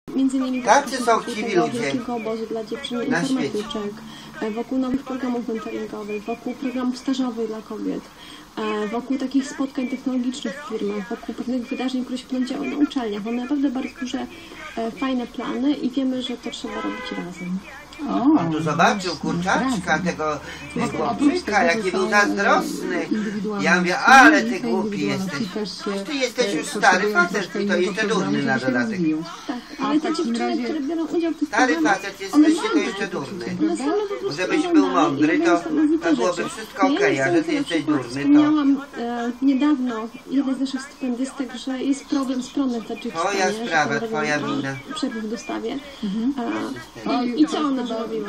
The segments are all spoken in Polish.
Między innymi tacy są chciwi ludzie wielkiego obozu dla dziewczyn informatyczek, wokół nowych programów mentoringowych, wokół programów stażowych dla kobiet, wokół takich spotkań technologicznych w firmach, wokół pewnych wydarzeń, które się będą działy na uczelniach. Mamy naprawdę bardzo duże, fajne plany i wiemy, że to trzeba robić razem. On tu zobaczył kurczaczka, tego chłopczyka, jaki był zazdrosny. Ja mówię, ale ty głupi jesteś. Ty jesteś już stary facet, ty to jeszcze durny na dodatek. Tak, ale te dziewczyny, które biorą udział w tych Stary programach, facet jesteś, to jeszcze durny. Żebyś był mądry, to byłoby wszystko okej, a że ty jesteś durny, to... Wspomniałam niedawno jednej z naszych stypendystek, że jest problem z prądem w Tadżykistanie. Twoja sprawa, twoja wina. Przerwy w dostawie. I co ona zrobiła?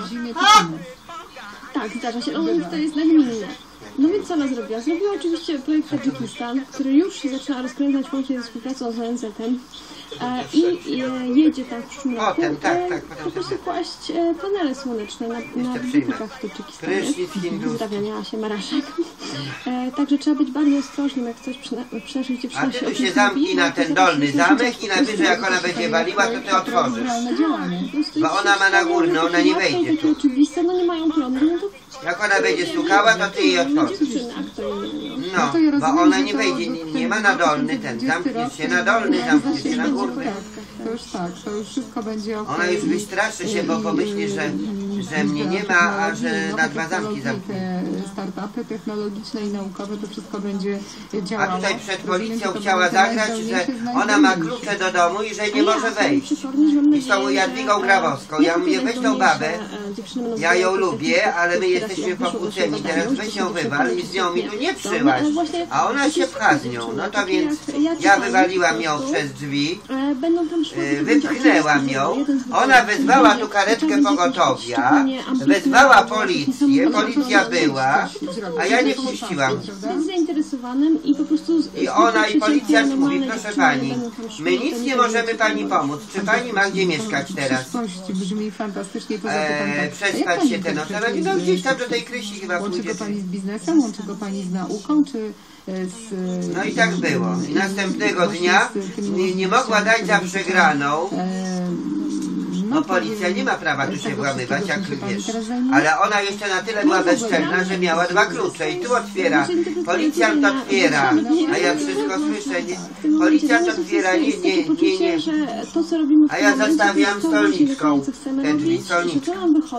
Tak, zdarza się. Ona to jest nagminne. No więc co ona zrobiła? Zrobiła oczywiście projekt Tadżykistan, który już się zaczyna rozkręcać łącznie ze współpracą z ONZ-em. I jedzie tam w przyszłym roku po prostu kłaść panele słoneczne na budynkach w Tadżykistanie. Pozdrawiania się Maraszek. Także trzeba być bardzo ostrożnym, jak coś przy naszych dziewczynach. A ty tu się zamknij na ten dolny zamek i najwyżej jak ona będzie waliła, to ty otworzysz. Bo ona ma na górny, ona nie wejdzie tu. Oczywiste, no nie mają prądu, no to... Jak ona będzie stukała, to ty jej otworzysz. No, bo ona nie wejdzie, nie ma na dolny ten, zamkniesz się na dolny, zamkniesz się na górny. To już tak, to już wszystko będzie okej. Ona już wystraszy się, bo pomyśli, że mnie nie ma, a że na dwa zamki zamknie. Startupy technologiczne i naukowe, to wszystko będzie działało. A tutaj przed policją chciała zagrać, że ona ma klucze do domu i że nie może wejść. I z tą Jadwigą Grabowską. Ja mówię, weź tą babę, ja ją lubię, ale my jesteśmy pokłóceni, teraz weź ją wywal i z nią mi tu nie przyłaź. A ona się pcha z nią, no to więc ja wywaliłam ją przez drzwi, wypchnęłam ją, ona wezwała tu karetkę pogotowia, wezwała policję, policja była, a ja nie wpuściłam. I ona i policjant mówi, proszę pani, my nic nie możemy pani pomóc, czy pani ma gdzie mieszkać teraz? Brzmi fantastycznie, przespać się tę noc, ale no gdzieś tam do tej Krysi chyba pójdzie. Łączy go pani z biznesem, łączy go pani z nauką, czy No i tak było. I następnego dnia nie mogła dać za przegraną. No policja nie ma prawa tu się włamywać, jak wiesz. Ale ona jeszcze na tyle była bezczelna, że miała dwa klucze i tu otwiera. Policjant otwiera. A ja wszystko słyszę. Nie. Policjant otwiera. Nie. A ja zostawiam stolniczką. Te drzwi stolniczką.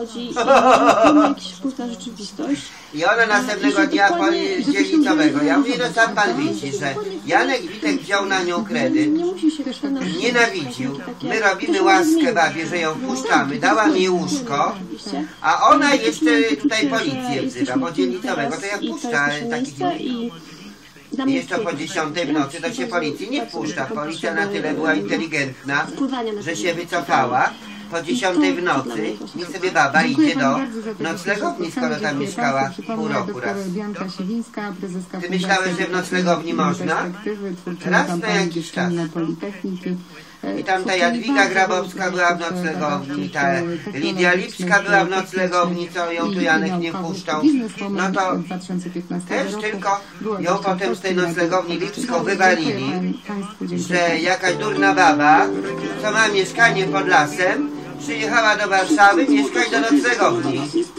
I ona następnego dnia dzielnicowego. Ja mówię, no sam pan widzi, że Janek Witek wziął na nią kredyt. Nienawidził. My robimy łaskę babie, że ją wpuszczamy. Dała mi łóżko, a ona jeszcze tutaj policję wzywa, bo dzielnicowego to ja wpuszcza takich i jeszcze po 10 w nocy to się policji nie wpuszcza. Policja na tyle była inteligentna, że się wycofała. Po 10 w nocy niech sobie baba idzie do noclegowni, skoro tam mieszkała pół roku raz. Ty myślałeś, że w noclegowni można? Raz na jakiś czas. I tam ta Jadwiga Grabowska była w noclegowni, ta Lidia Lipska była w noclegowni, co ją tu Janek nie puszczał. No to też tylko ją potem z tej noclegowni Lipską wywalili, że jakaś durna baba, co ma mieszkanie pod lasem, przyjechała do Warszawy mieszkać do noclegowni.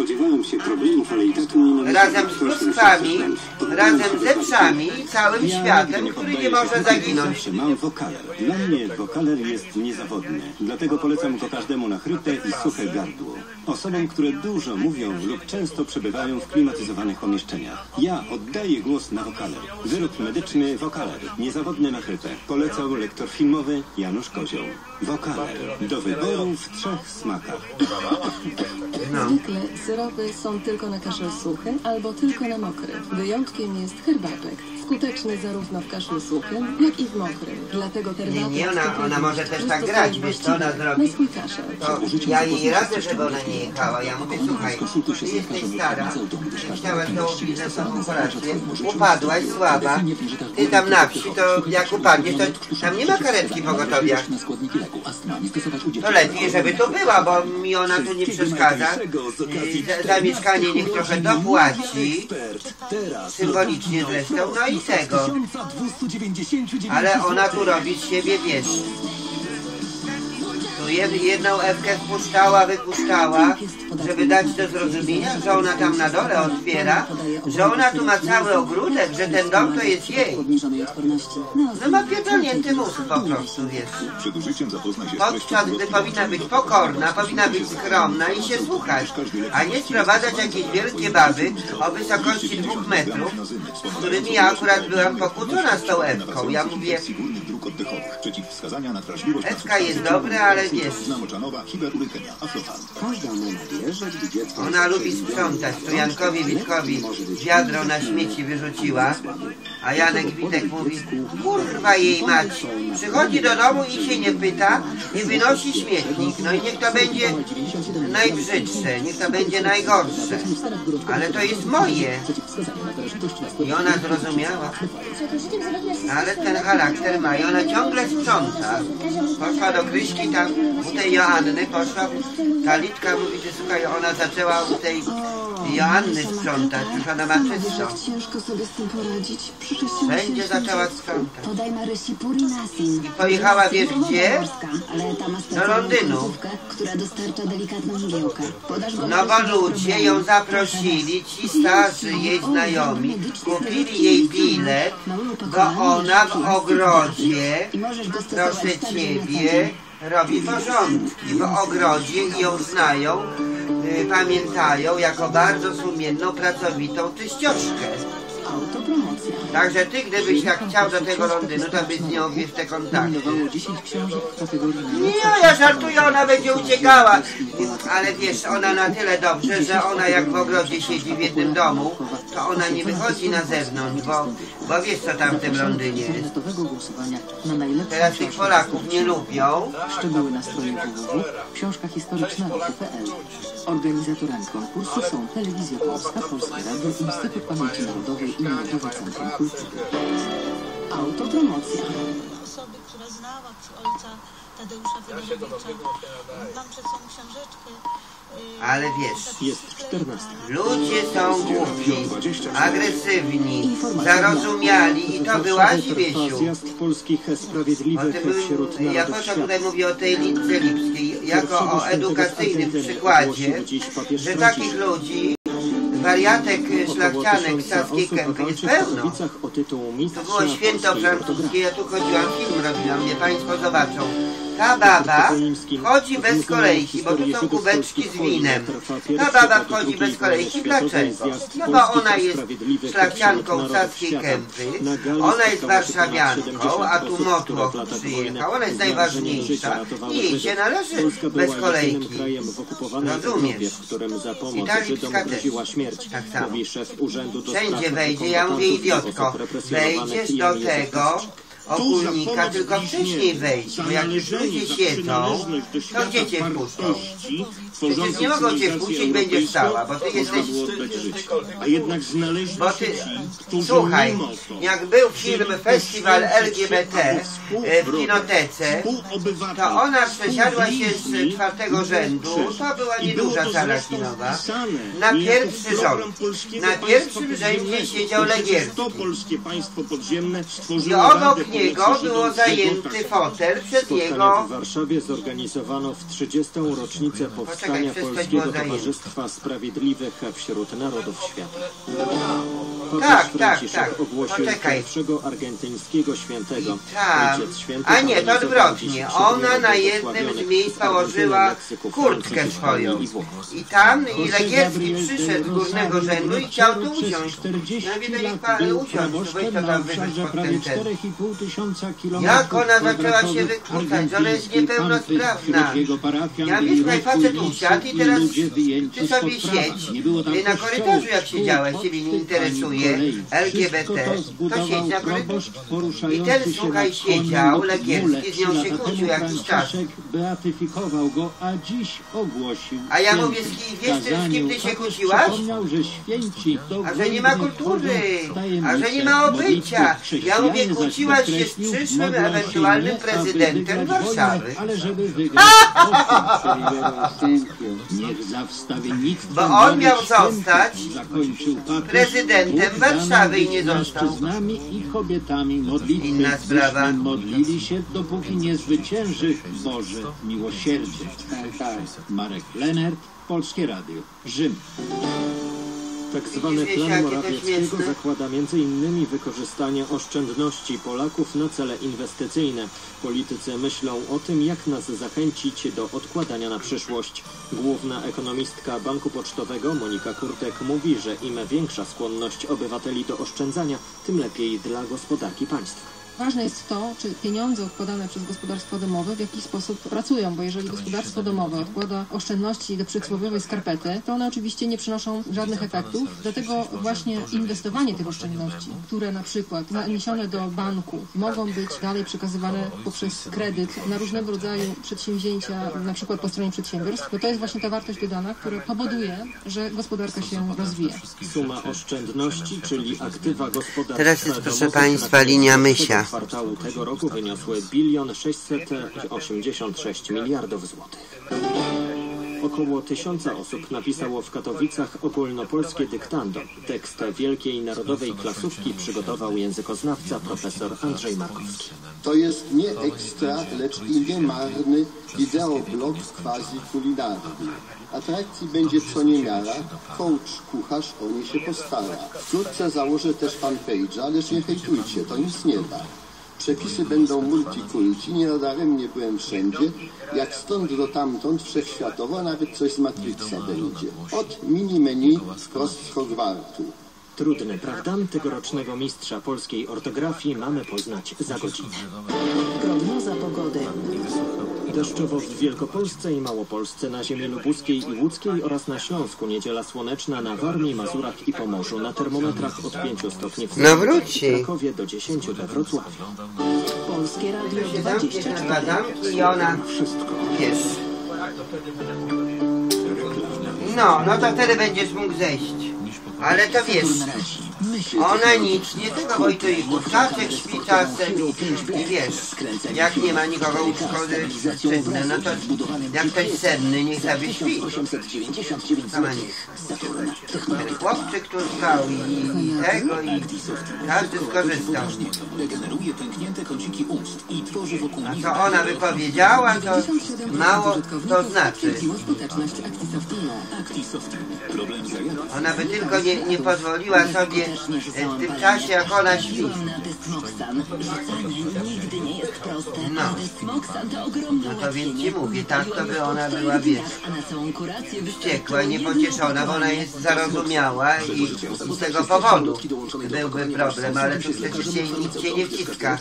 Razem z pluskami, razem ze psami i całym światem, który nie może zaginąć. Mam wokaler. Dla mnie wokaler jest niezawodny. Dlatego polecam go każdemu na chrypę i suche gardło. Osobom, które dużo mówią lub często przebywają w klimatyzowanych pomieszczeniach. Ja oddaję głos na wokaler. Wyrób medyczny wokaler. Niezawodny na chrypę. Polecał lektor filmowy Janusz Kozioł. Wokaler. Do wyboru w 3 smakach. Zwykle syropy są tylko na kaszel suchy albo tylko na mokry. Wyjątkiem jest herbaczek. Skuteczny zarówno w kaszlu suchym, jak i w mokrym. Dlatego herbaczek... Nie, ona może też tak grać, wiesz co ona zrobi? To ja jej radzę, żeby ona nie jechała. Ja mówię, słuchaj, ty jesteś stara, chciałaś tą biznesową kolację, upadłaś, słaba, ty tam na wsi, to jak upadniesz, to tam nie ma karetki pogotowia. To lepiej, żeby tu była, bo mi ona tu nie przeszkadza. Za mieszkanie niech trochę dopłaci, symbolicznie zresztą, no i tego. Ale ona tu robi z siebie, wiesz, prostu. Jedną Ewkę wpuszczała, wypuszczała, żeby dać do zrozumienia, że ona tam na dole otwiera, że ona tu ma cały ogródek, że ten dom to jest jej. No ma pierdolnięty mózg po prostu, wiesz. Podczas gdy powinna być pokorna, powinna być skromna i się słuchać, a nie sprowadzać jakieś wielkie baby o wysokości 2 metrów, z którymi ja akurat byłam pokłócona z tą Ewką. Ja mówię, Ewka jest dobra, ale wiesz, ona lubi sprzątać. Tu Jankowi Witkowi wiadro na śmieci wyrzuciła, a Janek Witek mówi, kurwa jej mać, przychodzi do domu i się nie pyta i wynosi śmietnik. No i niech to będzie najbrzydsze, niech to będzie najgorsze, ale to jest moje. I ona zrozumiała, ale ten charakter ma i ona ciągle sprząta. Poszła do Kryśki, tam u tej Joanny poszła, ta Litka mówi, że słuchaj, ona zaczęła u tej Joanny sprzątać, już ona ma czysto. Ciężko sobie z tym poradzić. Wszędzie zaczęła sprzątać. Podaj Marysi Purinasin. I pojechała, wiesz gdzie? Ale ta ma Do Londynu. placówkę, która dostarcza delikatną mgiełkę. Podasz go No bo ludzie ją zaprosili, ci starzy jej znajomi, kupili jej bilet, bo ona w ogrodzie, proszę ciebie, robi porządki. W ogrodzie i ją znają, pamiętają jako bardzo sumienną, pracowitą czyścioszkę. Także ty, gdybyś tak chciał do tego Londynu, to byś z nią wiesz te kontakty. Nie, ja żartuję, ona będzie uciekała. Ale wiesz, ona na tyle dobrze, że ona jak w ogrodzie siedzi w jednym domu, to ona nie wychodzi na zewnątrz, bo wiesz co tam w tym Londynie jest. Teraz tych Polaków nie lubią. Szczegóły na stronie www.książkahistoryczna.pl. Organizatorami konkursu są Telewizja Polska, Polskie Radio, Instytut Pamięci Narodowej i Narodowe Centrum Kultury. Autopromocja. Osoby, która znała ojca Tadeusza Wydymowicza. Mam przed sobą książeczkę. Ale wiesz, Jest 14. ludzie są głupi, agresywni, zarozumiali i to wyłazi, Wiesiu. Zjazd polskich sprawiedliwych wśród Ja narodów potem świata. tutaj mówię o tej Lidze Lipskiej jako o edukacyjnym przykładzie, że takich ludzi, wariatek, szlachcianek z Saskiej Kępy jest pełno. To było święto francuskie, ja tu chodziłam, film robiłam, mnie państwo zobaczą. Ta baba chodzi bez kolejki, bo tu są kubeczki z winem. Ta baba wchodzi bez kolejki, dlaczego? No bo ona jest szlachcianką Saskiej Kępy, ona jest warszawianką, a tu motłoch przyjechał, ona jest najważniejsza i jej się należy bez kolejki. Rozumiesz? I ta Lipska też. Tak samo. Wszędzie wejdzie, ja mówię idiotko, wejdziesz do tego ogólnika, tylko wcześniej wejdź, bo jak już ludzie siedzą, to gdzie cię wpuszczą? Przecież nie mogą cię wpuścić, będziesz stała, bo ty jesteś... Bo ty... Słuchaj, jak był film Festiwal LGBT w kinotece, to ona przesiadła się z 4. rzędu, to była nieduża sala kinowa, na pierwszy rząd. Na pierwszym rzędzie siedział Legierski. I obok niego było zajęty fotel przez jego... W Warszawie zorganizowano w 30. rocznicę powstania Polskiego Towarzystwa Sprawiedliwych wśród Narodów Świata. Tak. Ogłosił Poczekaj. pierwszego argentyńskiego świętego. Tam. A nie, to odwrotnie. Ona na jednym z miejsc położyła kurtkę swoją. I tam i Legierski przyszedł z górnego rzędu i chciał tu usiąść. Ja mówię, to niech pan usiąść, weź to tam wyżej pod ten ten. Jak ona zaczęła się wykłócać, że ona jest niepełnosprawna. Ja mówię, słuchaj, facet usiadł i teraz ty sobie siedź na korytarzu, jak siedziałeś, ciebie nie interesuje LGBT, to siedź na korytarzu. I ten, słuchaj, siedział, Legierski, z nią się kłócił jakiś czas. Beatyfikował go, a dziś ogłosił. A ja mówię, wiesz, z kim ty się kłóciłaś? A że nie ma kultury, a że nie ma obycia. Ja mówię, kłóciłaś się z przyszłym ewentualnym prezydentem Warszawy. Ale żeby wygrać, niech za wstawie nikt. Bo on miał zostać prezydentem Warszawy i nie został. Mężczyznami i kobietami modlitwy Inna sprawa. modlili się, dopóki nie zwycięży Boże miłosierdzie. Marek Lenert, Polskie Radio, Rzym. Tak zwany plan Morawieckiego zakłada m.in. wykorzystanie oszczędności Polaków na cele inwestycyjne. Politycy myślą o tym, jak nas zachęcić do odkładania na przyszłość. Główna ekonomistka Banku Pocztowego Monika Kurtek mówi, że im większa skłonność obywateli do oszczędzania, tym lepiej dla gospodarki państwa. Ważne jest to, czy pieniądze odkładane przez gospodarstwo domowe w jakiś sposób pracują, bo jeżeli gospodarstwo domowe odkłada oszczędności do przysłowiowej skarpety, to one oczywiście nie przynoszą żadnych efektów. Dlatego właśnie inwestowanie tych oszczędności, które na przykład zaniesione do banku mogą być dalej przekazywane poprzez kredyt na różnego rodzaju przedsięwzięcia, na przykład po stronie przedsiębiorstw, to jest właśnie ta wartość dodana, która powoduje, że gospodarka się rozwija. Suma oszczędności, czyli aktywa gospodarcze. Teraz jest, proszę Państwa, linia Mysia. Kwartału tego roku wyniosły 1 686 miliardów złotych. Około 1000 osób napisało w Katowicach ogólnopolskie dyktando. Tekst wielkiej narodowej klasówki przygotował językoznawca profesor Andrzej Markowski. To jest nie ekstra, lecz i nie marny wideoblog quasi-kulinarny. Atrakcji będzie co niemiara, coach kucharz o nie się postara. Wkrótce założę też fanpage'a, lecz nie hejtujcie, to nic nie da. Przepisy będą multikulti, nienadaremnie byłem wszędzie, jak stąd do tamtąd wszechświatowo, nawet coś z Matrixa będzie. Od mini-menu wprost z Hogwartu. Trudny, prawda? Tegorocznego mistrza polskiej ortografii mamy poznać za godzinę. Prognoza pogody. Deszczowo w Wielkopolsce i Małopolsce, na ziemi lubuskiej i łódzkiej oraz na Śląsku. Niedziela słoneczna na Warmii, Mazurach i Pomorzu. Na termometrach od 5 stopni w Krakowie do 10 we Wrocławiu. Polskie Radio 24. I ona Wszystko. jest. No to wtedy będziesz mógł zejść. Ale to wiesz, ona nic, nie tylko Wojtujków, Czaszek śpi czasem i wiesz, jak nie ma nikogo uszkody przedne, no to jak ktoś senny, niech sobie śpi. Sama niech. Ten chłopczyk tu spał i tego i każdy skorzystał. A co ona wypowiedziała, to mało to znaczy. Ona by tylko nie pozwoliła sobie w tym czasie, jak ona śpi. No to więc ci mówię, tak to by ona była, wiesz, wściekła, niepocieszona, bo ona jest zarozumiała i z tego powodu byłby problem, ale tu przecież nic się nie wciska.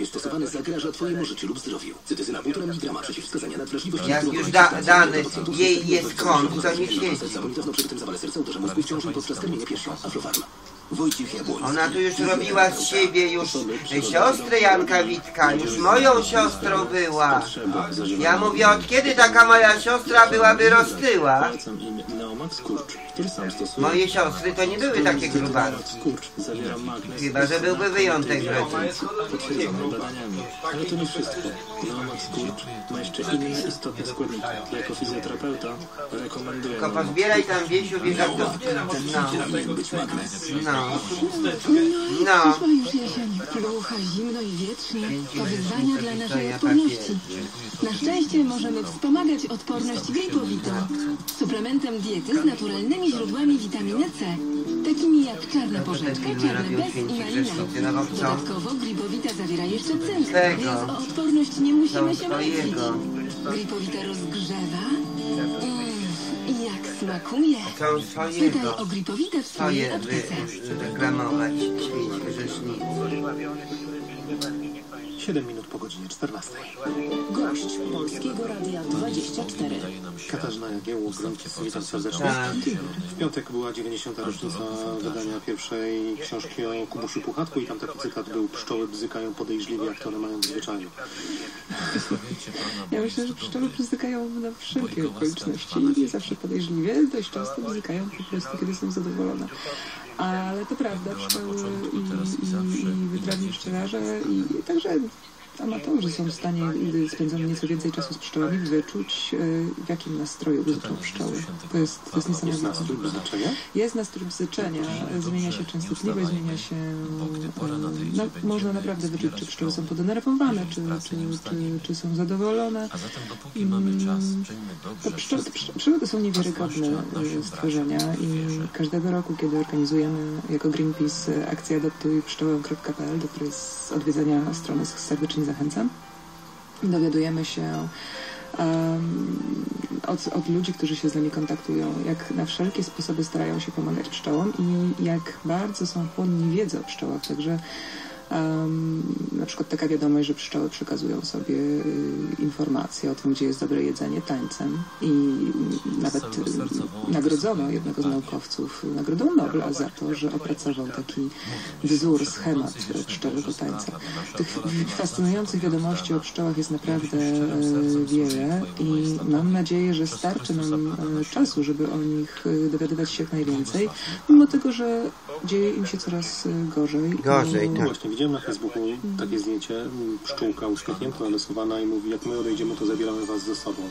Jak już dany jej jest kąt, to nie siedzi. Ona tu już robiła z siebie już siostrę Janka Witka, już moją siostrą była. Ja mówię, od kiedy taka moja siostra była wyrostyła? Moje siostry to nie były takie grubane. Chyba, że byłby wyjątek w rodzinie. Ale to nie wszystko. Neomak skurcz ma jeszcze inne istotne składniki. Jako fizjoterapeuta rekomenduję... Tylko pozbieraj tam, Wiesiu, wieżartówki. No. Przyszła już jesień. Głucha, zimno i wietrznie. To wyzwania dla naszej odporności. Na szczęście możemy wspomagać odporność gripowitą. Suplementem diety z naturalnymi źródłami witaminy C. Takimi jak czarna porzeczka, czarny bez i malina. Dodatkowo gripowita zawiera jeszcze cynk, więc o odporność nie musimy się martwić. Gripowita rozgrzewa. I jak smakuje. Pytaj o gripowitę w swojej aptece. Reklamować świeć grzesznicy. 7 minut po godzinie 14. Gość Polskiego Radia 24. Katarzyna Jagiełłok, witam serdecznie. W piątek była 90. rocznica wydania pierwszej książki o Kubusiu Puchatku i tam taki cytat był: pszczoły bzykają podejrzliwie, jak to one mają w zwyczaju. Ja myślę, że pszczoły bzykają na wszelkie okoliczności. Nie zawsze podejrzliwie, dość często bzykają po prostu, kiedy są zadowolone. Ale to prawda, pszczoły i wytrawni pszczelarze i także amatorzy są w stanie, spędzając nieco więcej czasu z pszczołami, wyczuć, w jakim nastroju są pszczoły. To jest niesamowite. Jest nastrój bzyczenia? Jest nastrój bzyczenia. Zmienia się częstotliwość, zmienia się... można naprawdę wyczuć, czy pszczoły są podenerwowane, czy są zadowolone. Pszczoły to są niewiarygodne stworzenia i każdego roku, kiedy organizujemy jako Greenpeace akcję adoptujpszczołę.pl, do której z odwiedzania strony serdecznie zachęcam, dowiadujemy się od ludzi, którzy się z nami kontaktują, jak na wszelkie sposoby starają się pomagać pszczołom i jak bardzo są chłonni wiedzy o pszczołach. Także na przykład taka wiadomość, że pszczoły przekazują sobie informacje o tym, gdzie jest dobre jedzenie, tańcem i nawet nagrodzono jednego z naukowców Nagrodą Nobla za to, że opracował taki wzór, schemat pszczołego tańca. Tych fascynujących wiadomości o pszczołach jest naprawdę wiele i mam nadzieję, że starczy nam czasu, żeby o nich dowiadywać się jak najwięcej, mimo tego, że dzieje im się coraz gorzej. Tak. Właśnie, widziałem na Facebooku takie zdjęcie, pszczółka uśmiechnięta, narysowana i mówi, jak my odejdziemy, to zabieramy was ze sobą.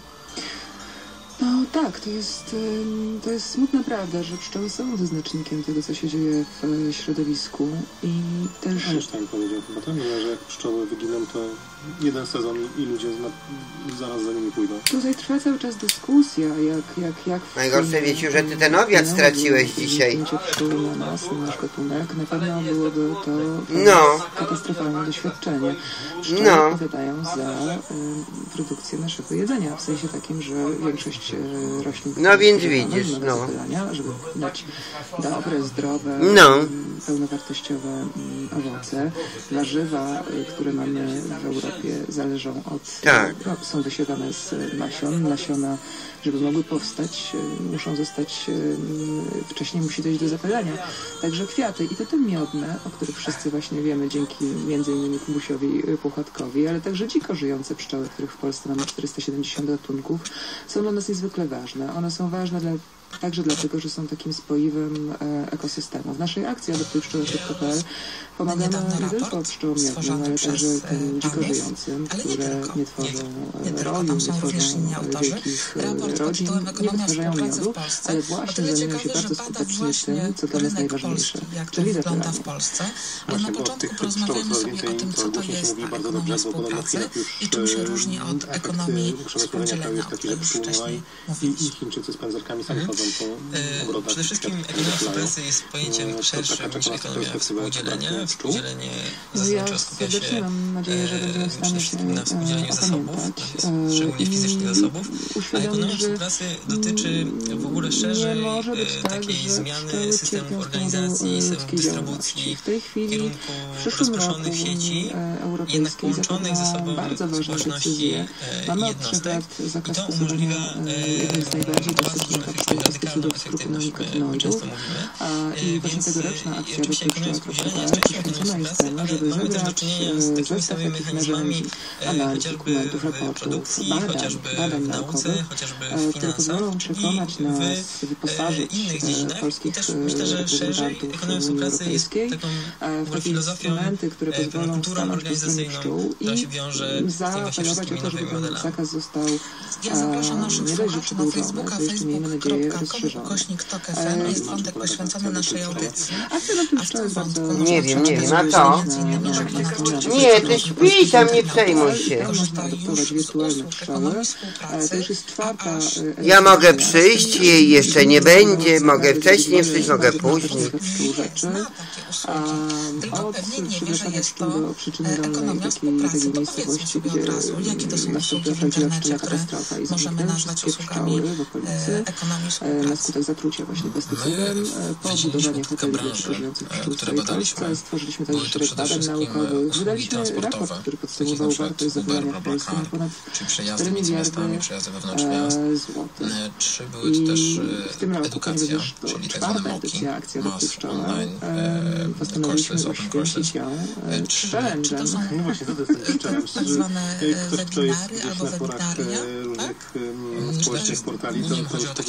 No tak, to jest smutna prawda, że pszczoły są wyznacznikiem tego, co się dzieje w środowisku i też... Einstein powiedział chyba tam, że jak pszczoły wyginą, to jeden sezon i ludzie zaraz za nimi pójdą. Tutaj trwa cały czas dyskusja, jak najgorsze, wiecie, że ty ten obiad straciłeś dzisiaj. Pszczół na nas, na nasz gatunek, na pewno byłoby to katastrofalne doświadczenie. Pszczoły odpowiadają za produkcję naszego jedzenia, w sensie takim, że większość roślin... więc widzisz, żeby dać dobre, zdrowe, pełnowartościowe owoce. Warzywa, które mamy w Europie, zależą od... są wysiadane z nasion. Nasiona, żeby mogły powstać, muszą zostać... wcześniej musi dojść do zapylenia. Także kwiaty i to te miodne, o których wszyscy właśnie wiemy dzięki m.in. Kubusiowi Puchatkowi, ale także dziko żyjące pszczoły, których w Polsce mamy 470 gatunków, są dla nas niezwykle ważne. One są ważne także dlatego, że są takim spoiwem ekosystemu. W naszej akcji adoptujpszczołę.pl pomagamy nie tylko pszczołom miodnym, ale także tym dziko żyjącym, które nie tworzą roju, nie tworzą wielkich rodzin, nie wytwarzają miodu, ale właśnie zajmują się bardzo skutecznie tym, co dla nas najważniejsze, czyli zapylanie. Właśnie, bo od tych pszczoł coraz więcej to głośno się mówi bardzo dobrze, bo podobno w Chinach już efekt przemysłowienia kraju jest taki, że pszczół i Chińczycy z pędzerkami sami chodzą po ogrodach. Przede wszystkim ekonomia współpracy jest pojęciem szerszym niż ekonomia współdzielenia. Współdzielenie zasadniczo skupia się na współdzieleniu zasobów, szczególnie fizycznych zasobów, a ekonomia współpracy dotyczy w ogóle szerzej takiej zmiany systemów organizacji, systemów dystrybucji w kierunku rozproszonych sieci, jednak połączonych ze sobą społeczności jednostek. I to umożliwia bardzo efektywną efektywność, o której często mówimy. Więc oczywiście ekonomia współdzielenia jest częścią ekonomii współpracy, ale mamy też do czynienia z takimi samymi mechanizmami, chociażby w produkcji, chociażby w nauce, chociażby w finansach, czyli w innych dziedzinach. I też myślę, że szerzej ekonomia współpracy jest taką filozofią, kulturą organizacyjną, która się wiąże z tymi właśnie wszystkimi nowymi modelami. Ja zapraszam naszych słuchaczy na Facebooka, facebook.com/TOK.FM. Jest wątek poświęcony naszej audycji. A w tym wątku nie wiem, a to? Nie, ty śpij tam, nie przejmuj się. Ja mogę przyjść, jej jeszcze nie będzie, mogę wcześniej przyjść, mogę później. Tylko pewnie nie wie, że jest to ekonomia współpracy. To powiedzmy sobie od razu, jakie to są usługi w internecie, które możemy nazwać usługami ekonomii współpracy. Na skutek zatrucia właśnie pestycydem, po budowanie hoteli dla żyjących pszczół w całej Polsce. Stworzyliśmy także szereg badań naukowych. Wydaliśmy raport, który podsumował wartość zapylania w Polsce na ponad 4 miliardy złotych. I w tym roku, ponieważ to 4. edycja akcji Adoptujpszczołę, postanowiliśmy uświęcić ją challenge'em. No właśnie, to jest ten challenge. Tak zwane webinary albo webinaria. różnych społecznych portali, to chodzi o takie platformy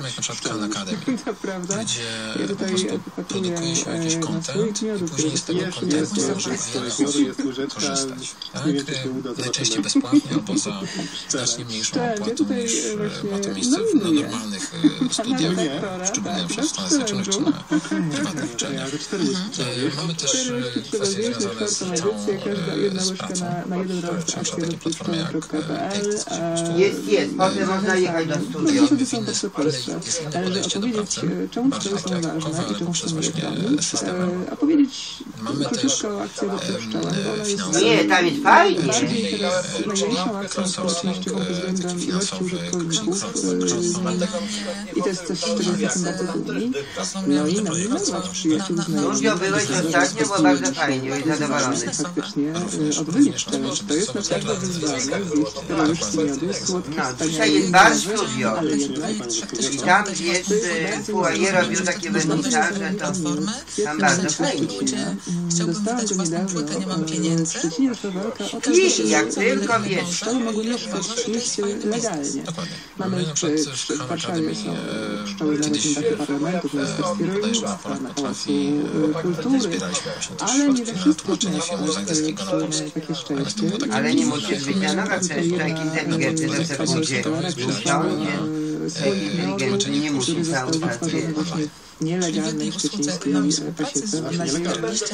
jak na przykład Khan Academy, prawda? gdzie Ja po prostu produkuje się jakiś content i później z tego contentu wiele korzystać. Tak? Najczęściej bezpłatnie albo za znacznie mniejszą opłatą niż ma to miejsce na normalnych studiach, szczególnie na przykład w Stanach Zjednoczonych czy na prywatnych uczelniach. Mamy też kwestie związane z całą sprawą. Są takie platformy jak Jest, potem można jechać do studia. Zasady są bardzo proste. Należy opowiedzieć, czemu cztery są ważne i czemu chcemy je chronić. Opowiedzieć króciutko o akcji dopuszczałem, bo ona jest... Nie, tam jest fajnie. Bardziej teraz najmniejszą akcją społecznościową pod względem ilości użytkowników. I to jest coś, z czego jestem bardzo dumni. No i nominować przyjaciół znajomych. Byłeś ostatnio, bo bardzo fajnie, byłeś zadowolony. Faktycznie odbylić challenge. To jest naprawdę wyzwanie. Zjeść 4 łyżki miodu, słodkie Dzisiaj jest bar studio. I tam jest Fuaje robił takie wernisaże, to tam bardzo fajnie. Dostałam go niedawno w Szczecinie Słowalka o to, jak tylko wiesz. Pszczoły mogły mieszkać w mieście legalnie. Mamy w Warszawie są pszczoły na dachach parlamentu, w Ministerstwie Rolnictwa, na Pałacu Kultury, ale nie we wszystkich miastach pszczoły mają takie szczęście. Ale nie musisz być na nowe przecież jakiś ewigety, że se pójdzie usiądzie. Ewigety nie musi cały czas nielegalnej szczecińskiej pasiece. Mam nadzieję,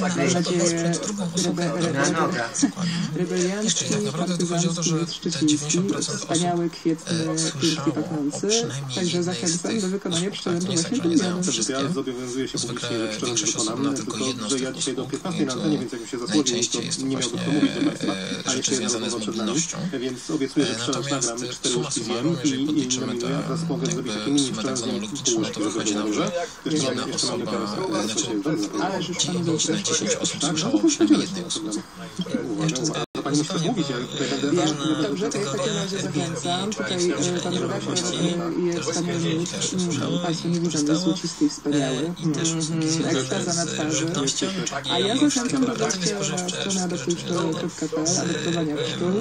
rebeliancki, partyzancki, szczeciński, wspaniały, kwietny, pięknie pachnący. Także zachęcam do wykonania pszczelendu właśnie tym miodem. Ja zobowiązuję się publicznie, że pszczelendu wykonam, tylko że ja dzisiaj do 15 na antenie, więc jakbym się zasłodził, to nie miałbym co mówić do Państwa, a jeszcze jedna rozmowa przed nami. Więc obiecuję, że pszczelendu nagram 4 łyżki zjem i nominuję, a teraz mogę zrobić takie mini pszczelendu, pół łyżki, żeby było dobrze. Jeszcze mamy ale już Panu do 10 osób słyszało przynajmniej jednej osoby. Pani musi coś mówić, ja tutaj będę... Dobrze, to ja w takim razie zachęcam. Tutaj Pan redaktor jest wspaniały, Państwo nie widzą, jest złocisty i wspaniały. Ekstaza na twarzy. A ja zachęcam do wejścia na stronę adoptujpszczoły.pl, adoptowania pszczół.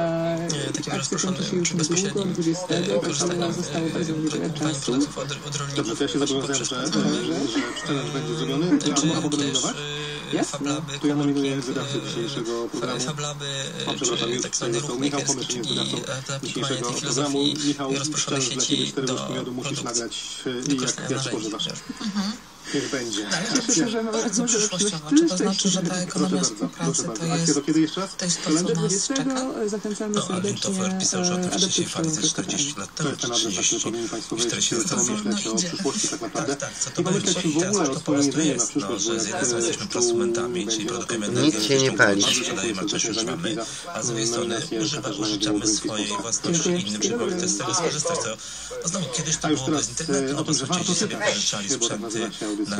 Akcja kończy się już niedługo, 20, także zostało bardzo niewiele czasu. Dobrze, to ja się zobowiązałem, że challenge będzie zrobiony. A mogę nominować? Jasne. To ja nominuję wydawcę dzisiejszego programu. Fablaby, przepraszam, już tutaj został Michał Pomyśl, jest wydawcą dzisiejszego programu. Michał, challenge dla Ciebie 4 łyżki miodu musisz nagrać i jak spożywasz. Niech będzie. Cieszę się, że mamy przyszłościowo. Czy to znaczy, że ta ekonomia współpracy to jest... To kiedy jeszcze raz? To jest to, co nas czeka? Zachęcamy serdecznie adoptujpszczoły.pl. To jest ten adres, na który powinni Państwo wejść, pomyśleć o przyszłości tak naprawdę i pomyśleć w ogóle o swoim jedzeniu na przyszłość, bo z jednej strony jesteśmy prosumentami, czyli produkujemy nic się nie pali. Sprzedajemy, a coś używamy, a z drugiej strony użyczamy swojej własnej i innym przyjemnym z tego skorzystać. To znowu kiedyś to było bez internetu, no bo zwyczajnie sobie pożyczali sprzęty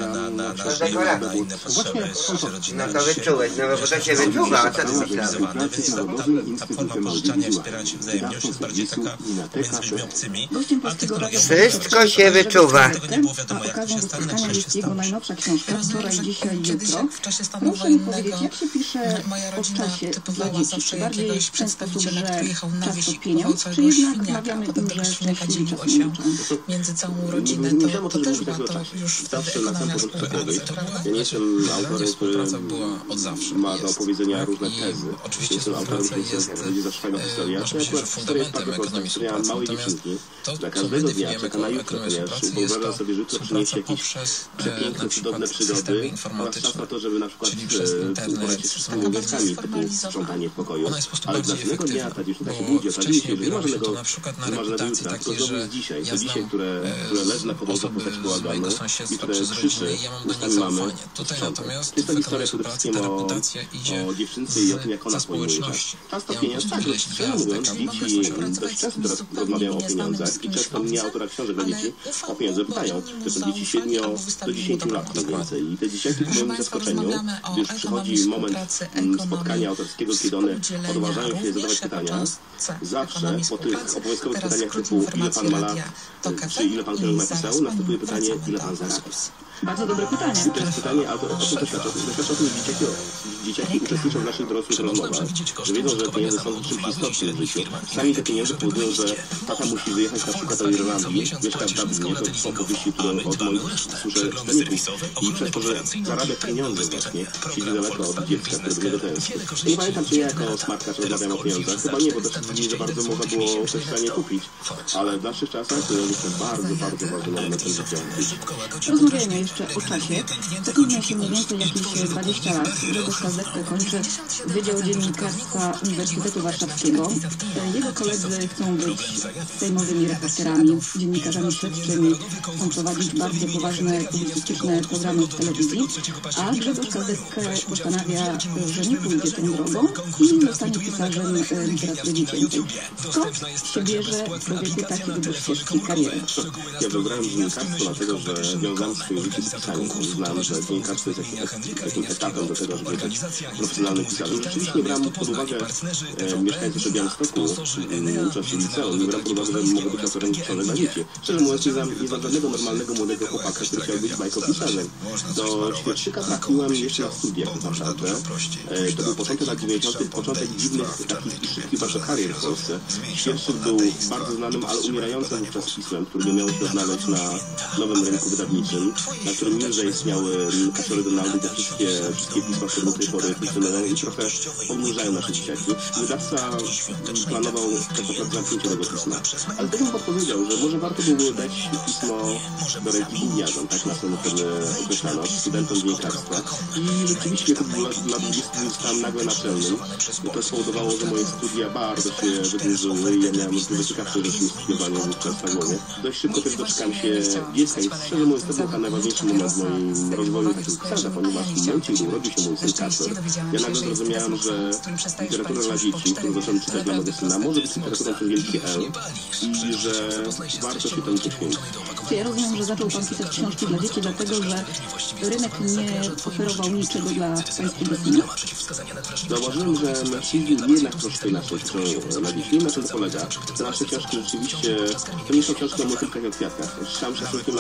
na inne potrzeby rodzinne. No to wyczułeś, no bo to się wyczuwa, a co ty myślałeś? Więc ta forma pożyczania i wspierania się wzajemnie już jest bardziej taka między ludźmi obcymi, a technologia... Wszystko się wyczuwa. Tego nie było wiadomo, jak to się stanie, jak się stało. Jego najnowsza książka, wczoraj, dzisiaj i jutro. W czasie stanu Proszę mi powiedzieć, jak się pisze moja o rodzina czasie typowała dla dzieci? zawsze Czy bardziej jakiegoś w ten sposób, przedstawiciela, że który jechał na czas wieś to i pieniądz, kupował czy całego jednak świniaka, mawiamy potem im, tego że świniaka szczęśliwi dzieliło czasem się uczą? między całą rodzinę, to też była to już wtedy ekonomia współpracy, prawda? Ja nie jestem autorem, który była od zawsze. ma do opowiedzenia różne tezy. Oczywiście Jestem autorem, który będzie zawsze fajna historia. Może być, że fundamentem ekonomii współpracy, małej dziewczynki, która każdego dnia czeka na jutro, ponieważ wyobrażam sobie, że jutro przyniesie jakieś przepiękne, cudowne przygody oraz czas na to, żeby na przykład uporać się z wszystkimi obowiązkami, typu sprzątanie w pokoju. Ale następnego dnia ta dziewczynka się budzi, okazuje się, że nie ma żadnego jutra, tylko znowu jest dzisiaj. To dzisiaj, które leży na podłodze w postaci bałaganu i które krzyczy ustami mamy sprzątaj. To jest ta historia przede wszystkim o dziewczynce i o tym, jak ona pojmuje czas. Czas to pieniądz, tak, szczerze mówiąc, dzieci dość często teraz rozmawiają o pieniądzach i często mnie, autora książek dla dzieci, o pieniądze pytają. To są dzieci 7 do 10 lat mniej więcej. I te dzieciaki po moim zaskoczeniu, gdy już przychodzi moment spotkania autorskiego, kiedy one odważają się zadawać pytania, zawsze po tych obowiązkowych pytaniach typu ile pan ma lat, czy ile pan książek napisał, następuje pytanie, ile pan zarabia. Bardzo dobre pytanie. I to jest pytanie, a to doświadcza o tym dzieciaki uczestniczą w naszych dorosłych rozmowach, że wiedzą, że pieniądze są czymś istotnym w życiu. Sami te pieniądze powodują, że tata musi wyjechać na przykład do Irlandii, mieszka w Dublinie, to są opowieści, które od moich słyszę czytelników. I przez to, że zarabia pieniądze właśnie, siedzi daleko od dziecka, które do niego tęskni. Nie pamiętam, czy ja jako smartacz rozmawiam o pieniądzach. Chyba nie, bo też nie za bardzo można było coś w stanie kupić. Ale w naszych czasach to jest bardzo elementem życia. Rozmawiajmy jeszcze o czasie. Zatrudnia się mniej więcej jakieś 20 lat. Grzegorz Kazdecka kończy Wydział Dziennikarstwa Uniwersytetu Warszawskiego. Jego koledzy chcą być sejmowymi reporterami, dziennikarzami śledczymi, chcą prowadzić bardzo poważne publicystyczne programy w telewizji, a Grzegorz Kazdecka postanawia, że nie pójdzie tą drogą i zostanie pisarzem literatury dziecięcej. Skąd się bierze człowieku taki wybór ścieżki kariery? Ja wybrałem dziennikarstwo dlatego, że wiązałem swoje życie z pisaniem. Uznałem, że dziennikarstwo jest takim etapem do tego, żeby być profesjonalnym pisarzem. Rzeczywiście brałem pod uwagę, mieszkając jeszcze w Białymstoku, ucząc się w liceum, nie brałem pod uwagę, że mogę być autorem książek dla dzieci. Szczerze mówiąc, nie znam żadnego normalnego młodego chłopaka, który chciał być bajkopisarzem. Do świerszczyka trafiłem jeszcze na studiach w Warszawie. To był początek lat 90., początek dziwnych takich i szybkich bardzo karier w Polsce. Świerszczyk był bardzo znanym, ale umierającym wówczas pismem, który miał się odnaleźć na nowym rynku wydawniczym, na którym już zaistniały Kasiory Donaldy, te wszystkie pisma, które do tej pory funkcjonują i trochę obniżają nasze dzieciaki. Wydawca planował tak naprawdę zamknięcie tego pisma. Ale też bym podpowiedział, że może warto byłoby dać pismo do ręki gówniarzom, tak nas to określano, studentom dziennikarstwa. I rzeczywiście dla 20 zostałem nagle naczelnym. To spowodowało, że moje studia bardzo się wydłużyły i ja miałem ciekawsze rzeczy niż studiowanie wówczas na głowie. Dość szybko też doczekałem się dziecka i szczerze mówiąc to był chyba najważniejszy moment w moim rozwoju takiego pisarza, ponieważ w momencie, gdy urodził się mój syn Kasper, ja nagle zrozumiałem, że literatura dla dzieci, którą zacząłem czytać dla mojego syna, może być literaturą przez wielkie L i że warto się temu poświęcić. Ja rozumiem, że zaczął Pan pisać książki dla dzieci, dlatego że rynek nie oferował niczego dla pańskiego syna? Zauważyłem, że mężczyźni jednak troszkę inaczej piszą dla dzieci. Nie wiem, na czym to polega. Te nasze książki rzeczywiście, to nie są książki o motylkach i o kwiatkach. Czytałem szacunki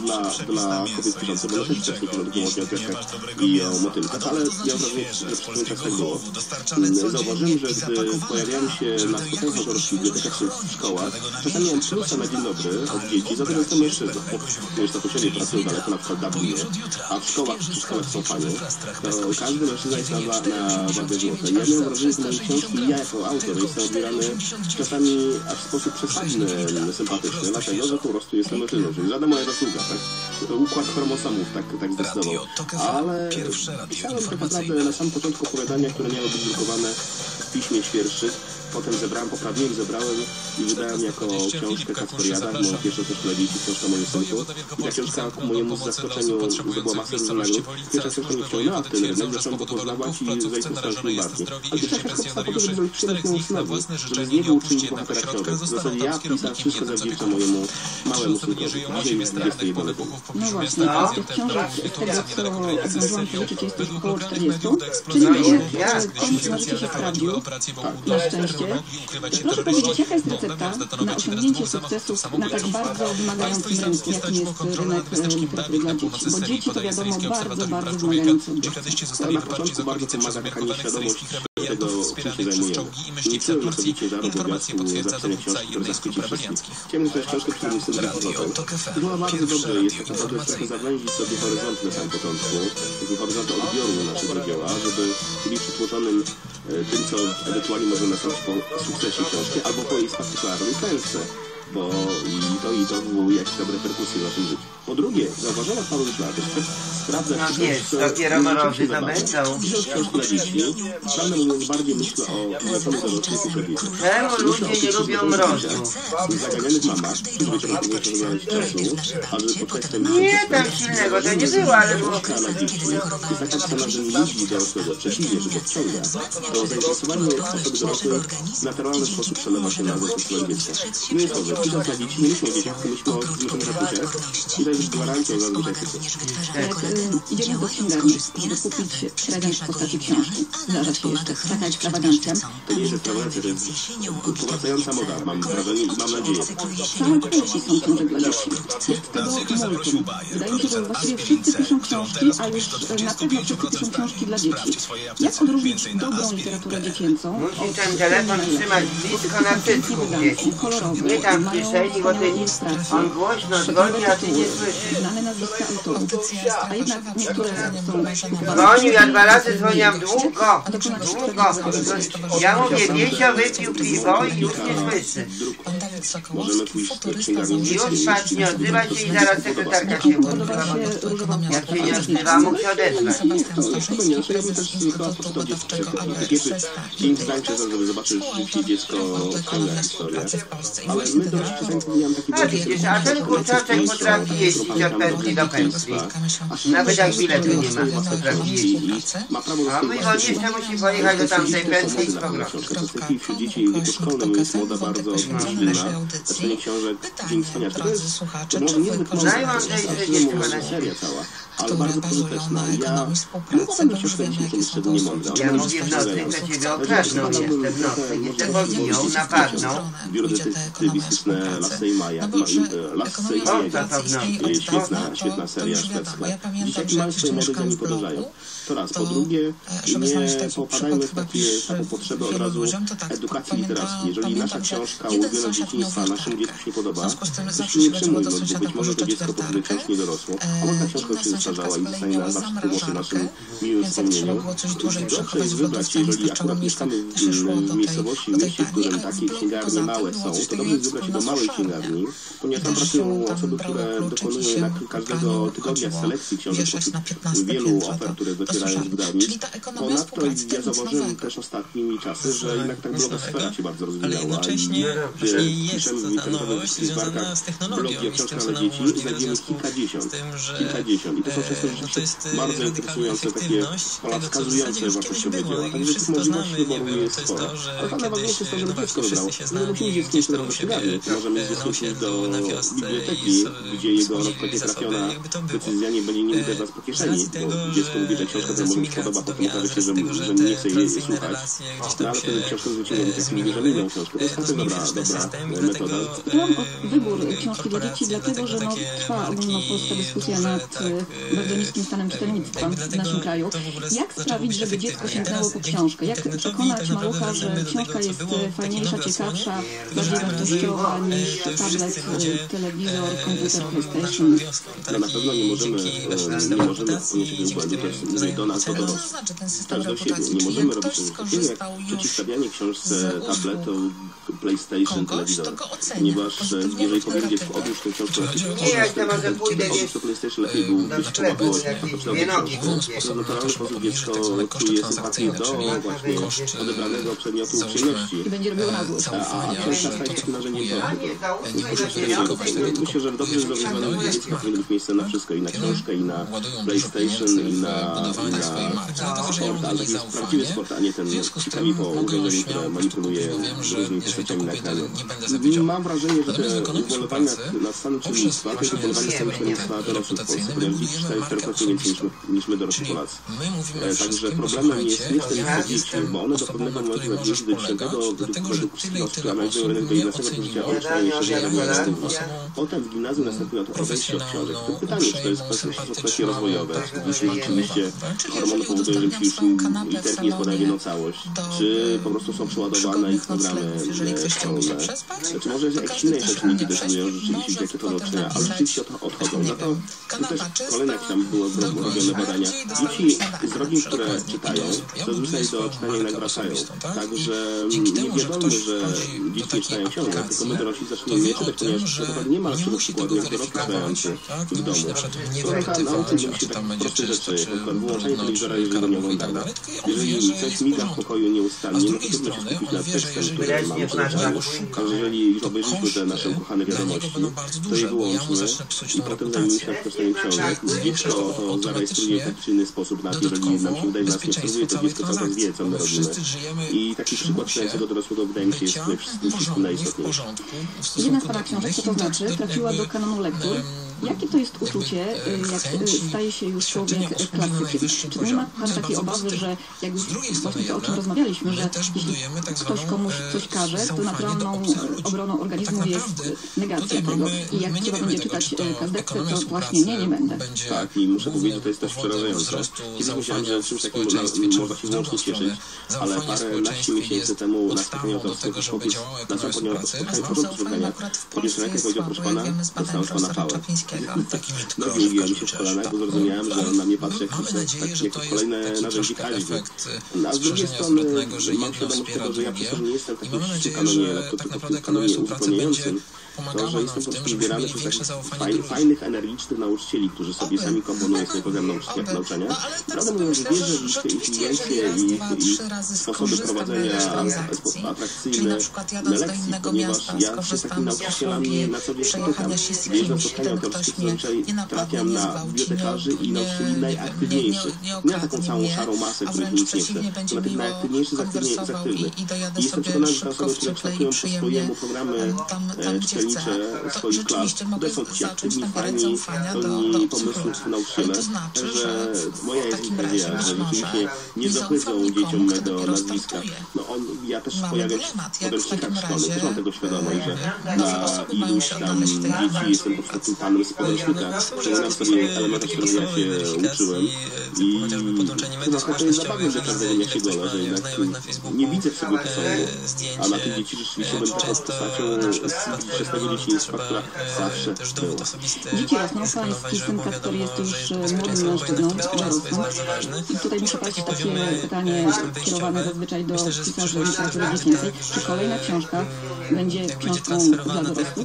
dla kobiet piszących, bo nasze książki są tylko o kwiatkach i o motylkach, ale ja wrażenie, że przez pewien czas tak było. Zauważyłem, że gdy pojawiałem się na spotkaniach autorskich w bibliotekach w szkołach, czasami miałem plusa na dzień dobry od dzieci, za to, że jestem mężczyzną. Wiesz, to po siebie pracują daleko, na przykład w Dublinie, a w szkołach są panie, to każdy mężczyzna jest na wagę złota. I ja miałem wrażenie, że moje książki, ja jako autor jestem odbierany czasami aż w sposób przesadny, sympatyczny, dlatego, że po prostu jestem mężczyzną, czyli żadna moja zasługa, tak? Układ chromosomów tak zdecydował. Ale pisałem tak naprawdę na samym początku opowiadania, które miały być drukowane w piśmie świerszczyk. Potem poprawnie zebrałem i wydałem jako książkę Kasperiada, moją pierwszą książkę dla dzieci, książka mojego synku. I ta książka ku mojemu zaskoczeniu zdobyła masę nagród. Pierwsza książka mnie wciągnęła w ten rynek, zacząłem go poznawać i zainteresowałem się bardziej. Ale pierwsza książka powstała po to, żeby zrobić przyjemność mojemu synowi, żeby z niego uczynić bohatera książek. W zasadzie ja pisałem wszystko zawdzięczam mojemu małemu synkowi. Dzisiaj jest 21 lat. No właśnie, z tych książek, z tego co zdążyłam policzyć, jest ich około 40, czyli komiks na życie się sprawdził, na szczęście. Proszę powiedzieć, jaka jest recepta na osiągnięcie sukcesów na tak bardzo wymagającym rynku, jakim jest rynek literatury dla dzieci? Bo dzieci to wiadomo bardzo wymagający odbiór. Na początku bardzo pomaga taka nieświadomość tego, czym się zajmujemy. Nie chcę, że sobie ciężaru obowiązku zapisania książki, które zachwyci wszystkich. Chciałem napisać książkę, którą jestem wypocząłem. To było bardzo dobrze, jest tak naprawdę trochę zawęzić sobie horyzonty na samym początku, takiego horyzontu odbioru naszego dzieła, żeby byli przytłoczonym tym, co ewentualnie może nastąpić po sukcesie książki, albo po jej spektakularnej klęsce, bo i to wywołuje jakieś dobre reperkusje w naszym życiu. Po drugie, zauważyłem od paru lat, że sprawdzę wszystko, dopiero mrozy zamęczą. Pisząc książki dla dzieci, prawdę mówiąc, bardziej myślę o leceniu dorosłych niż o dzieci. Czemu ludzie nie lubią mrozu? Zaganianych mamach, którzy wieczorem powinni mieć czasu, a że pod tekstem... Nie, tam silnego to nie było, ale było... Książka dla dzieci jest taka pisana, że nie jeździ dorosłego, przeciwnie, że go wciąga. To zainteresowanie osoby dorosłej w naturalny sposób przelewa się na zainteresowanie dziecka. Nie jest to, że Idąc na dzieci, nie myślmy o dzieciach, myślmy o zwykłych ratuszach i to jest gwarancją zazwyczaj sukcesu. Idziemy do księgarni, żeby kupić prezent w postaci książki. Zdarza się jeszcze taka ekstrawagancja. To nie jest ekstrawagancja, to jest powracająca moda, mam wrażenie i mam nadzieję. Całe książki są książek dla dzieci. Jest tego multum. Wydaje mi się, że właściwie wszyscy piszą książki, a już na pewno wszyscy piszą książki dla dzieci. Jak odróżnić dobrą literaturę dziecięcą? Musisz ten telefon trzymać blisko na cycku gdzieś. Nie tam w kieszeni, bo ty nic, on głośno dzwoni, a ty nie słyszysz. Znane nazwiska autorów. A jednak niektóre są... Dzwonił, ja 2 razy dzwoniłam długo. Ja mówię, Wiesio wypił piwo i już nie słyszy. Już patrz, nie odzywa się i zaraz sekretarka się odzywa. Jak się nie odzywa, mógł się odezwać. Żeby zobaczyć, jeśli dziecko fajna historia. Ale my dość często miałem taki a widzisz, a ten kurczaczek potrafi jeździć od pętli do pętli. Nawet jak biletu nie ma, potrafi jeździć. A my on jeszcze musi pojechać do tamtej pętli i z powrotem. Wśród dzieci w wieku szkolnym jest moda bardzo silna. Czytanie książek Dzień Wspaniały. To jest może niezbyt mądre, seria cała, ale bardzo pożyteczna. Ja potem do książki jeszcze nie mądre. Ja mówię w nocy, że ciebie okradną jeszcze w nocy. Nie te poginą, napadną. Biuro detektywistyczne Lasse i Maja. Świetna seria szwedzka. Dzieciaki mają swoje mody, za nie podążają. To raz. Po drugie, nie popadajmy w taką potrzebę od razu edukacji literackiej. Jeżeli nasza książka ulubiona dzieciństwa naszemu dziecku się nie podoba, to się nie przejmujmy, bo być może to dziecko po tej książce nie dorosło, a może ta książka już się zestarzała i zostanie na zawsze w naszym miłym wspomnieniu. Dobrze jest wybrać, jeżeli akurat mieszkamy w miejscowości, w mieście, w którym takie księgarnie małe są, to dobrze jest wybrać się do małej księgarni, ponieważ tam pracują osoby, które dokonują jednak każdego tygodnia selekcji książek pośród wielu ofert, które docierają z wydawnictw. Ponadto ja zauważyłem też ostatnimi czasy, że jednak ta blogosfera się bardzo rozwinęła i gdzie piszemy w internetowych wyszukiwarkach blogi o książkach dla dzieci, znajdziemy kilkadziesiąt. I to są często rzeczywiście bardzo interesujące, takie wskazujące wartościowe dzieła. Także tych możliwości wyboru jest sporo. Ale to najważniejsze jest to, żeby dziecko wybrało. Nie musimy dziecko iść do księgarni. Możemy z dzieckiem iść do biblioteki, gdzie jego rozprawnie trafiona decyzja nie będzie nie uderza z po kieszeni, bo dziecko mówi, że książka to może mi się podoba, potem okaże się, że nie chce jej słuchać. No ale wtedy książkę zwrócimy, bo tak mówi, że lubią książkę. To jest bardzo dobra metoda. Pytałam o wybór książki dla dzieci, dlatego że trwa ogólnopolska dyskusja nad bardzo niskim stanem czytelnictwa w naszym kraju. Jak sprawić, żeby dziecko sięgnęło po książkę? Jak przekonać malucha, że książka jest fajniejsza, ciekawsza, bardziej wartościowa niż tablet, telewizor, komputer, PlayStation? No na pewno nie możemy popełnić tego błędu, to jest mówię do nas, to do dorosłych. Też do siebie. Nie możemy robić czegoś takiego jak przeciwstawianie książce tabletu, PlayStation, telewizor. Ponieważ jeżeli powiem dziecku, odłóż tę książkę, odłóż to PlayStation, lepiej był być połapło, to naturalny sposób dziecko czuje sympatię do właśnie odebranego przedmiotu przyjemności. I będzie robiło na złość. A książka staje się takim narzędziem myślę, że w dobrze zorganizowanym dziecku powinno być miejsce na wszystko. I na książkę, i na PlayStation, i na sport. Ale taki jest prawdziwy sport, a nie ten ciekawie po urządzeniu, które manipuluje różnymi postaciami na ekranie. Mam wrażenie, że te ubolewania na stanu czytelnictwa, to jest ubolewanie stanu czytelnictwa dorosłych w Polsce, ponieważ dzieci czytają 4-krotnie więcej niż my dorośli Polacy. Także problemem jest nie tyle dzieci, bo one do pewnego momentu od 10 do 10 według analizy rynek do 11 życia odczytają jeszcze potem w gimnazjum następuje to odejście od książek. To pytanie, czy to jest kwestie rozwojowe, jeśli rzeczywiście hormony powodują, że już literki nie składają w jedną całość, czy po prostu są przeładowane ich programy szkolne, czy może jakieś inne czynniki decydują rzeczywiście, jakie to nauczenia, ale rzeczywiście odchodzą. Za to też kolejne, jak tam było robione badania, dzieci z rodzin, które czytają, zazwyczaj do czytania jednak wracają. Także nie wiadomo, że dzieci nie czytają książek, tylko my dorośli zaczniemy je czytać, ponieważ nie ma lepszego przykładu jak dorosły czytający w domu. To nauczyć się tak proste rzeczy, jak na przykład wyłączanie telewizora, jeżeli go nie oglądamy. Jeżeli coś miga w pokoju nieustannie, no to trudno się skupić nad tekstem, który mamy przeczytany. A jeżeli jeżeli już obejrzyliśmy te nasze ukochane wiadomości, to je wyłączmy i potem zajmijmy się czytaniem książek. Dziecko to zarejestruje w taki czy inny sposób, nawet jeżeli nam się wydaje, że nas nie spróbuje, to dziecko cały czas wie, co my robimy. I taki przykład czytającego dorosłego wydaje mi się jest wszystkim najistotniejszy. Jedna z pana książek, co to znaczy, trafiła do kanonu lektur. Jakie to jest uczucie, jak staje się już człowiek klasykiem? Czy nie ma pan takiej obawy, że jak już właśnie to, o czym rozmawialiśmy, że jeśli ktoś komuś coś każe, to naturalną obroną organizmu jest negacja tego i jak trzeba będzie czytać kazdetkę, to właśnie nie będę. Tak, i muszę powiedzieć, że to jest też przerażające. Kiedyś myślałem, że czymś takim można się wyłącznie cieszyć, ale paręnaście miesięcy temu na spotkaniu autorskiego chłopiec na co podniósł rękę i powiedział, proszę pana, dostałem pana pałę. No i ugiąłem się w kolanach, bo zrozumiałem, że on na mnie patrzy jak kolejne narzędzie kaźni. A z drugiej strony mam świadomość tego, że ja przecież nie jestem takim w kanonie lektur, tylko w kanonie uzupełniającym. To, że jestem po prostu wybierany przez takich fajnych, energicznych nauczycieli, którzy sobie sami komponują swoje programy nauczania. Prawdę mówiąc, wierzę w ich inteligencję i ich sposoby prowadzenia atrakcyjne lekcji, ponieważ ja się z takimi nauczycielami na co dzień spotykam. Wierzę w spotkania autorskie, zazwyczaj trafiam na bibliotekarzy i nauczycieli najaktywniejszych. Nie na taką całą szarą masę, których nic nie chce. To na tych najaktywniejszych z aktywnych. I jestem przekonany, że tam są ludzie, kształtują po swojemu programy czytelnicze swoich klas. To są ci aktywni, fajni, pełni pomysłów nauczyciele. Także moja jest nadzieja, że rzeczywiście nie dochodzą dzieciom mego nazwiska. No ja też pojawiam się w podręcznikach szkolnych, też mam tego świadomość, że dla iluś tam dzieci jestem po prostu panem z podręcznika. Przypominam sobie elementy, których ja się uczyłem i chyba to jest zabawne, że każdego dnia się gola, że jednak nie widzę w sobie posągu, a na tych dzieci rzeczywiście będę taką postacią przez tego dzieciństwa, która zawsze była. Dzieci rosną, pański syn Kacper jest już młodym mężczyzną, dorosłym. I tutaj muszę paść takie pytanie kierowane zazwyczaj do pisarzy literatury dziecięcej. Czy kolejna książka będzie książką dla dorosłych?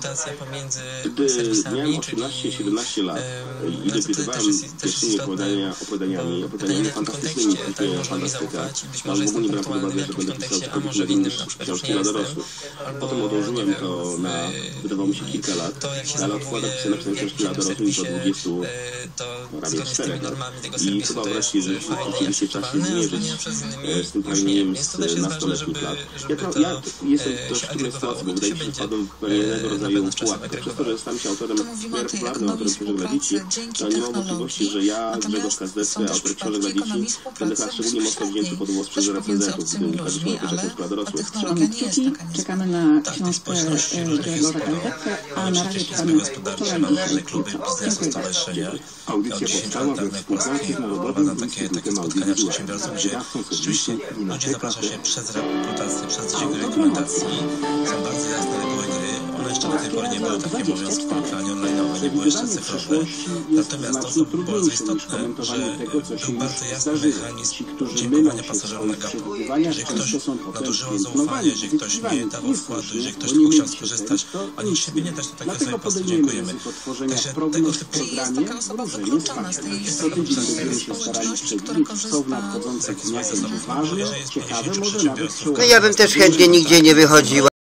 Gdy miałem 18-17 lat i debiutowałem pierwszymi opowiadaniami fantastycznymi, tytułem fantastyka, ale w ogóle nie brałem pod uwagę, że będę pisał tylko książki dla dorosłych. Potem odłożyłem to na, wydawało mi się, kilka lat, ale odkładam pisane książki dla dorosłych po 20, prawie 4 lat. I chyba wreszcie rzeczywiście czas się zmierzyć z tym pragnieniem z nastoletnich lat. Ja jestem dość w trudnej sytuacji, bo wydaje mi się, że wpadłem w pewnego rodzaju pułapkę. Przez to, że stałem się autorem, popularnym autorem książek dla dzieci, to nie mam możliwości, że ja, Grzegorz Kazdecka, autor książek dla dzieci, będę tak szczególnie mocno wzięty pod głos przez recenzentów, gdy ukaże się moja pierwsza książka dla dorosłych. Trzymamy kciuki, czekamy na książkę Grzegorza Kazdecka, a na razie czekamy wczoraj, dzisiaj. Audycja powstała we współpracy z Narodowym Instytutem Audiowizualnym. Rzeczywiście ludzie zaprasza się przez rekrutację, przez dźwięk rekomendacji. Są bardzo jasne reguły gry. One jeszcze do tej pory nie były takie obowiązkowe, ani online'owe, nie były jeszcze cyfrowe. Natomiast to, co było bardzo istotne, że był bardzo jasny mechanizm dziękowania pasażerom na gapu. Jeżeli ktoś nadużywał zaufania, jeżeli ktoś nie dawał wkładu, jeżeli ktoś tylko chciał skorzystać, a nic siebie nie dać, to takiej osobie po prostu dziękujemy. Także tego typu programie może jest faktem. Co tydzień będziemy się starali przewidzieć, co w nadchodzących dniach będzie ważne, ciekawe, może nawet... No ja bym też chętnie nigdzie nie wychodziła.